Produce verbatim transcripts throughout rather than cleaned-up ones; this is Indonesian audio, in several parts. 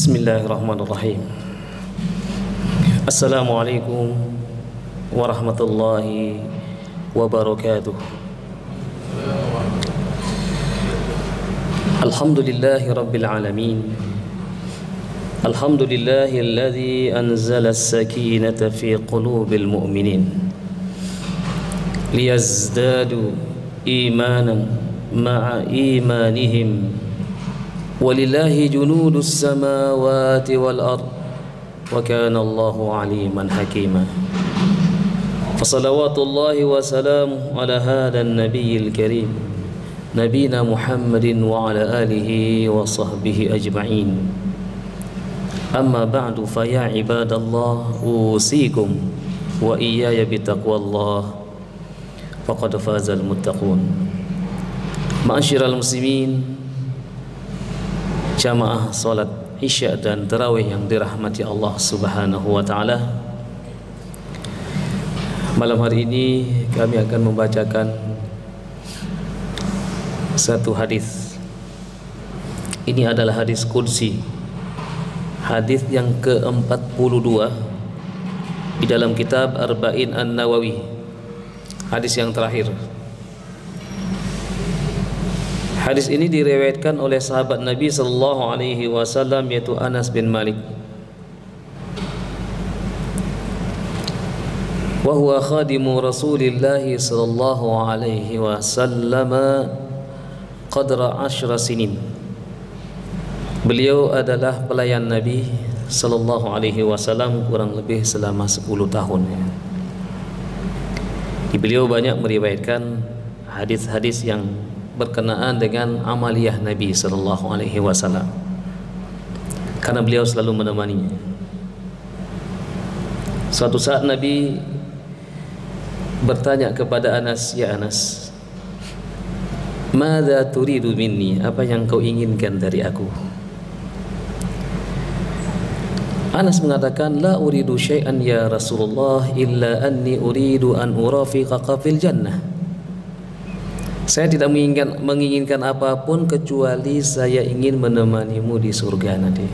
Bismillahirrahmanirrahim. Assalamualaikum warahmatullahi wabarakatuh. Alhamdulillahi rabbil alamin. Alhamdulillahi alladhi anzala as-sakinata fi qulubil mu'minin liyazdadu imanan ma'a imanihim. Walillahi junudus samawati wal ard wa kana Allahu aliman hakima. Fasalawatullahi wa salamu ala hadan nabiyil karim nabina Muhammadin wa ala alihi wa sahbihi ajma'in. Amma ba'du fa ya ibadallah usikum wa iyaya bitaqwallah faqad fazal muttaqun. Ma'asyiral muslimin, jamaah salat Isya dan Tarawih yang dirahmati Allah Subhanahu wa taala. Malam hari ini kami akan membacakan satu hadis. Ini adalah hadis qudsi, hadis yang ke empat puluh dua di dalam kitab Arba'in An-Nawawi, hadis yang terakhir. Hadis ini diriwayatkan oleh sahabat Nabi sallallahu alaihi wasallam, yaitu Anas bin Malik. Wa huwa khadimu Rasulillah sallallahu alaihi wasallam qadra ashra sinin. Beliau adalah pelayan Nabi sallallahu alaihi wasallam kurang lebih selama sepuluh tahun. Beliau banyak meriwayatkan hadis-hadis yang berkenaan dengan amaliyah Nabi sallallahu alaihi wasallam, karena beliau selalu menemaninya. Suatu saat Nabi bertanya kepada Anas, "Ya Anas, madza turidu minni? Apa yang kau inginkan dari aku?" Anas mengatakan, "La uridu syai'an ya Rasulullah illa anni uridu an urafiqaka fil jannah." Saya tidak menginginkan, menginginkan apapun kecuali saya ingin menemanimu di surga nanti.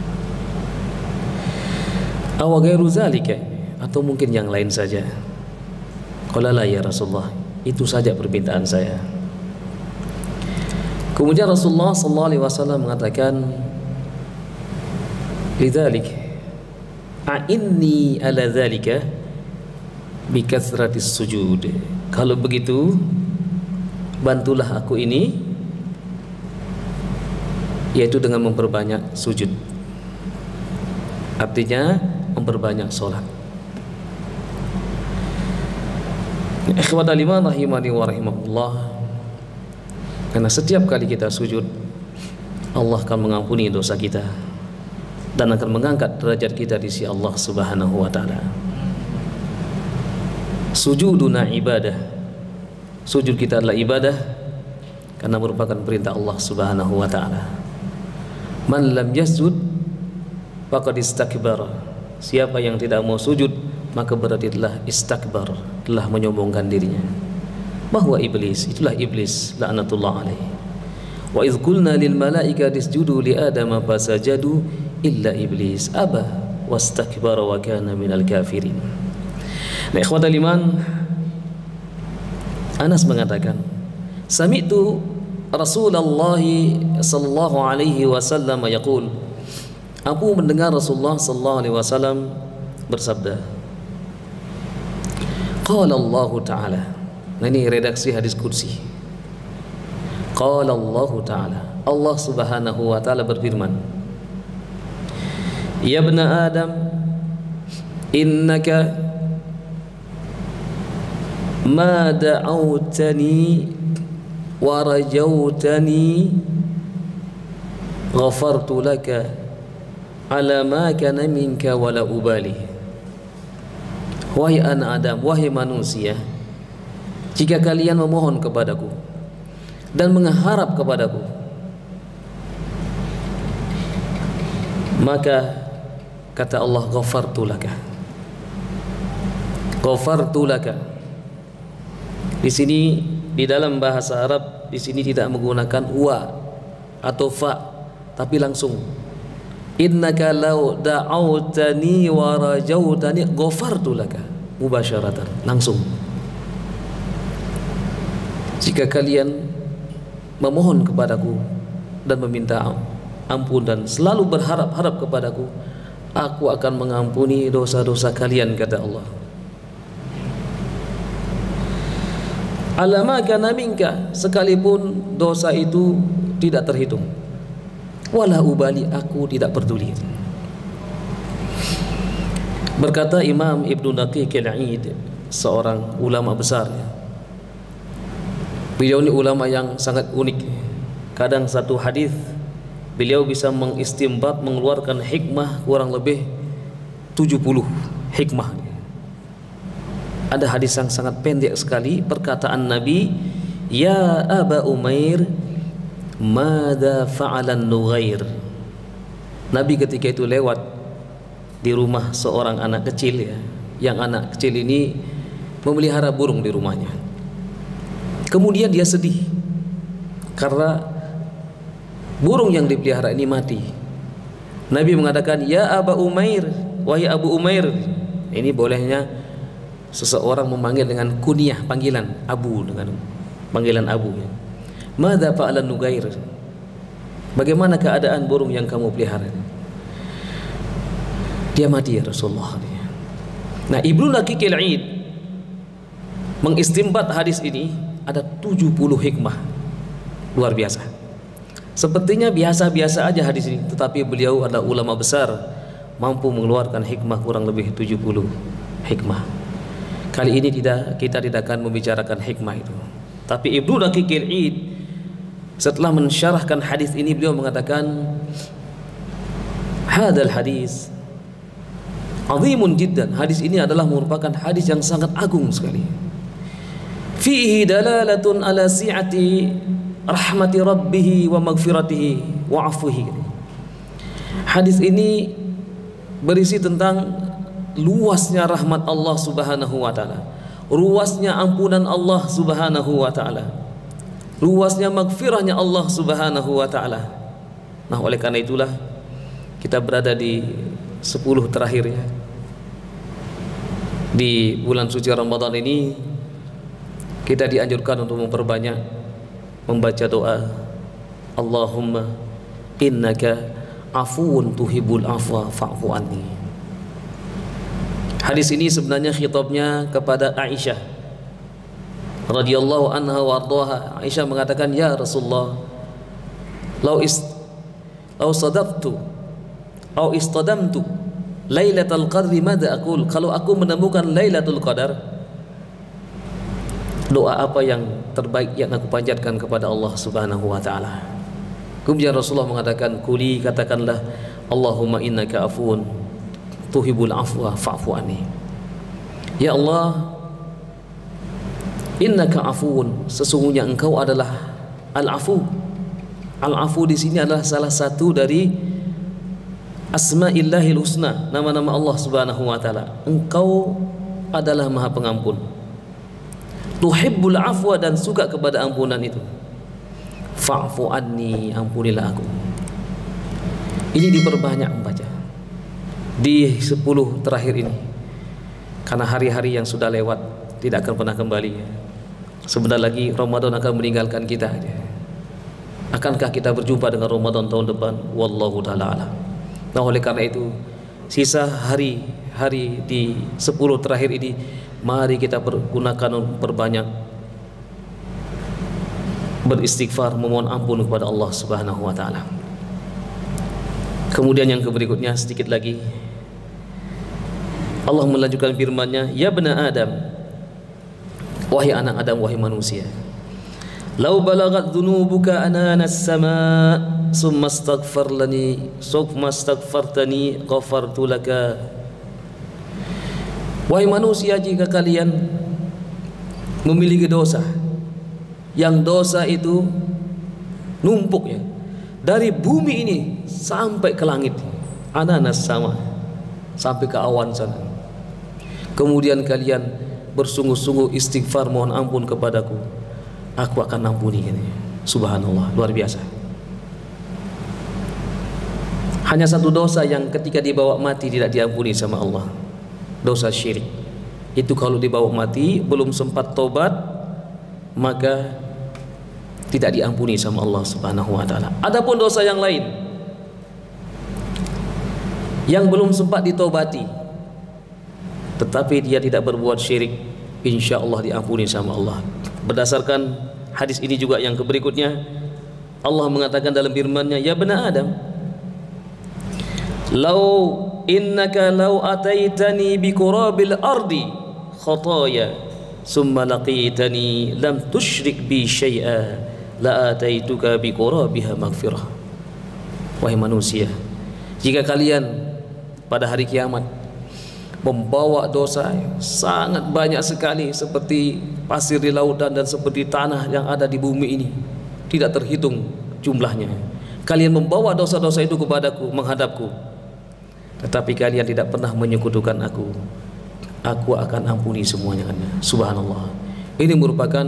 Aw ghairu zalika, atau mungkin yang lain saja. Qala la ya Rasulullah, itu saja permintaan saya. Kemudian Rasulullah sallallahu alaihi wasallam mengatakan, "Lidzalik a'inni ala dzalika bi kathratis sujud." Kalau begitu, bantulah aku ini, yaitu dengan memperbanyak sujud. Artinya memperbanyak sholat. Ikhwatal iman rahimani wa rahimahullah, karena setiap kali kita sujud, Allah akan mengampuni dosa kita dan akan mengangkat derajat kita di sisi Allah Subhanahu wa taala. Sujuduna ibadah. Sujud kita adalah ibadah karena merupakan perintah Allah Subhanahu wa taala. Man lam yasjud faqad istakbara. Siapa yang tidak mau sujud, maka berarti telah istakbar, telah menyombongkan dirinya. Bahwa iblis, itulah iblis laknatullah alaihi. Wa idz qulna lil malaikati isjudu li adama fasajadu illa iblis aba wastakbara wa kana minal kafirin. Nah, ikhwatal iman, Anas mengatakan, sami'tu Rasulullah sallallahu alaihi wasallam yaqul, aku mendengar Rasulullah sallallahu alaihi wasallam bersabda, qala Allah taala. Nah, ini redaksi hadis qudsi. Qala Allah taala, Allah Subhanahu wa taala berfirman, ya ibna Adam, innaka ma da'awtani wa rajawtani ghafartu laka ala ma kana minka wala ubali. Wahai anak Adam, wahai manusia, jika kalian memohon kepadaku dan mengharap kepadaku, maka kata Allah, ghafartu laka. Ghafartu laka. Di sini di dalam bahasa Arab, di sini tidak menggunakan wa atau fa, tapi langsung innaka law da'autani wa rajautani ghafartu laka mubasyaratan, langsung. Jika kalian memohon kepadaku dan meminta ampun dan selalu berharap-harap kepadaku, aku akan mengampuni dosa-dosa kalian, kata Allah. Alama kana minka, sekalipun dosa itu tidak terhitung. Wala ubali, aku tidak peduli. Berkata Imam Ibnu Daqiq al-Aid, seorang ulama besar. Beliau ini ulama yang sangat unik. Kadang satu hadis beliau bisa mengistimbat, mengeluarkan hikmah kurang lebih tujuh puluh hikmah. Ada hadis yang sangat pendek sekali, perkataan Nabi, ya Aba Umair, mada fa'alan nughair. Nabi ketika itu lewat di rumah seorang anak kecil, ya, yang anak kecil ini memelihara burung di rumahnya. Kemudian dia sedih karena burung yang dipelihara ini mati. Nabi mengatakan, ya Aba Umair, wahai Abu Umair. Ini bolehnya seseorang memanggil dengan kunyah, panggilan Abu, dengan panggilan Abu. Madza fa'alan nughair, bagaimana keadaan burung yang kamu pelihara? Dia mati ya Rasulullah. Nah, Ibnu Daqiq al-Aid mengistimbat hadis ini, ada tujuh puluh hikmah luar biasa. Sepertinya biasa-biasa aja hadis ini, tetapi beliau adalah ulama besar, mampu mengeluarkan hikmah kurang lebih tujuh puluh hikmah. Kali ini tidak, kita tidak akan membicarakan hikmah itu. Tapi Ibnu Daqiq al-Aid setelah mensyarahkan hadis ini, beliau mengatakan, hadal hadis azimun jiddan. Hadis ini adalah merupakan hadis yang sangat agung sekali. Fihi dalalatun ala si'ati rahmati rabbih wa maghfiratihi wa afuhi. Hadis ini berisi tentang luasnya rahmat Allah Subhanahu wa taala, luasnya ampunan Allah Subhanahu wa taala, luasnya maghfirahnya Allah Subhanahu wa taala. Nah, oleh karena itulah kita berada di sepuluh terakhir, ya, di bulan suci Ramadan ini. Kita dianjurkan untuk memperbanyak membaca doa, Allahumma innaka afuwun tuhibbul afwa fa'fu anni. Hadis ini sebenarnya khitabnya kepada Aisyah radhiyallahu anha wa ardhaha. Aisyah mengatakan, ya Rasulullah, lau is lau sadaqtu au istadamtu lailatul qadri madza aqul, kalau aku menemukan lailatul qadar, doa apa yang terbaik yang aku panjatkan kepada Allah Subhanahu wa taala? Kemudian Rasulullah mengatakan, kuli, katakanlah, Allahumma innaka afuwun tuhibbul afwa fa'fu anni. Ya Allah, innaka afuwun, sesungguhnya engkau adalah al-afu. Al-afu di sini adalah salah satu dari asma'illahil husna, nama-nama Allah Subhanahu wa taala. Engkau adalah Maha Pengampun. Tuhibbul afwa, dan suka kepada ampunan itu. Fa'fu anni, ampunilah aku. Ini diperbanyak membaca di sepuluh terakhir ini, karena hari-hari yang sudah lewat tidak akan pernah kembali. Sebentar lagi Ramadan akan meninggalkan kita. Akankah kita berjumpa dengan Ramadan tahun depan? Wallahu ta'ala alam. Nah, oleh karena itu, sisa hari-hari di sepuluh terakhir ini, mari kita pergunakan perbanyak beristighfar, memohon ampun kepada Allah Subhanahu wa taala. Kemudian yang berikutnya, sedikit lagi Allah melanjutkan firman-Nya, ya bani Adam, wahai anak Adam, wahai manusia, lau balagat dzunubuka ananas sama summa astaghfarlani summa astaghfartani ghafartu laka. Wahai manusia, jika kalian memiliki dosa, yang dosa itu numpuk, ya, dari bumi ini sampai ke langit, ananas sama, sampai ke awan sana, kemudian kalian bersungguh-sungguh istighfar, mohon ampun kepadaku, aku akan ampuni. Subhanallah, luar biasa. Hanya satu dosa yang ketika dibawa mati tidak diampuni sama Allah, dosa syirik. Itu kalau dibawa mati belum sempat tobat, maka tidak diampuni sama Allah Subhanahu wa taala. Adapun dosa yang lain yang belum sempat ditobati tetapi dia tidak berbuat syirik, insya Allah diampuni sama Allah. Berdasarkan hadis ini juga yang berikutnya, Allah mengatakan dalam firman-Nya, ya bani Adam, lau innaka lau ataitani bi qurabil ardi khataya summa laqitani lam tusyrik bi syai'a la ataituka bi qurabiha maghfirah. Wahai manusia, jika kalian pada hari kiamat membawa dosa sangat banyak sekali seperti pasir di lautan dan seperti tanah yang ada di bumi ini, tidak terhitung jumlahnya, kalian membawa dosa-dosa itu kepadaku, menghadapku, tetapi kalian tidak pernah menyekutukan aku, aku akan ampuni semuanya. Subhanallah. Ini merupakan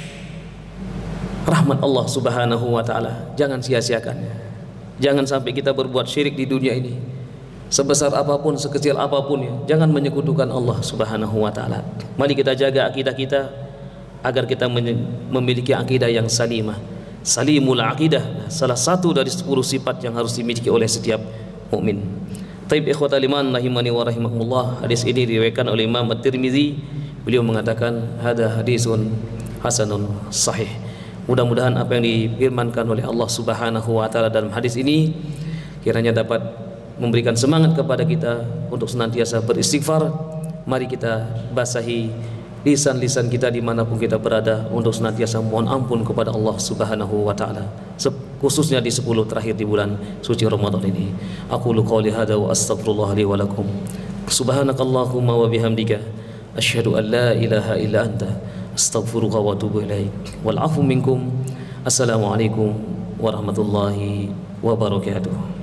rahmat Allah Subhanahu wa taala. Jangan sia-siakannya. Jangan sampai kita berbuat syirik di dunia ini. Sebesar apapun, sekecil apapun ya, jangan menyekutukan Allah Subhanahu wa taala. Mari kita jaga akidah kita agar kita memiliki akidah yang salimah. Salimul akidah, salah satu dari sepuluh sifat yang harus dimiliki oleh setiap mukmin. Taib ikhwatal iman rahimani wa rahimakumullah. Hadis ini diriwayatkan oleh Imam At-Tirmizi. Beliau mengatakan hada hadisun hasanun sahih. Mudah-mudahan apa yang difirmankan oleh Allah Subhanahu wa taala dalam hadis ini kiranya dapat memberikan semangat kepada kita untuk senantiasa beristighfar. Mari kita basahi lisan-lisan kita dimanapun kita berada untuk senantiasa mohon ampun kepada Allah Subhanahu wa taala, khususnya di sepuluh terakhir di bulan suci Ramadan ini. Aqulu qouli hadza wa astaghfirullah li wa lakum. Subhanakallahumma wa bihamdika asyhadu an la ilaha illa anta astaghfiruka wa atubu ilaik. Wal 'afwu minkum. Assalamualaikum warahmatullahi wabarakatuh.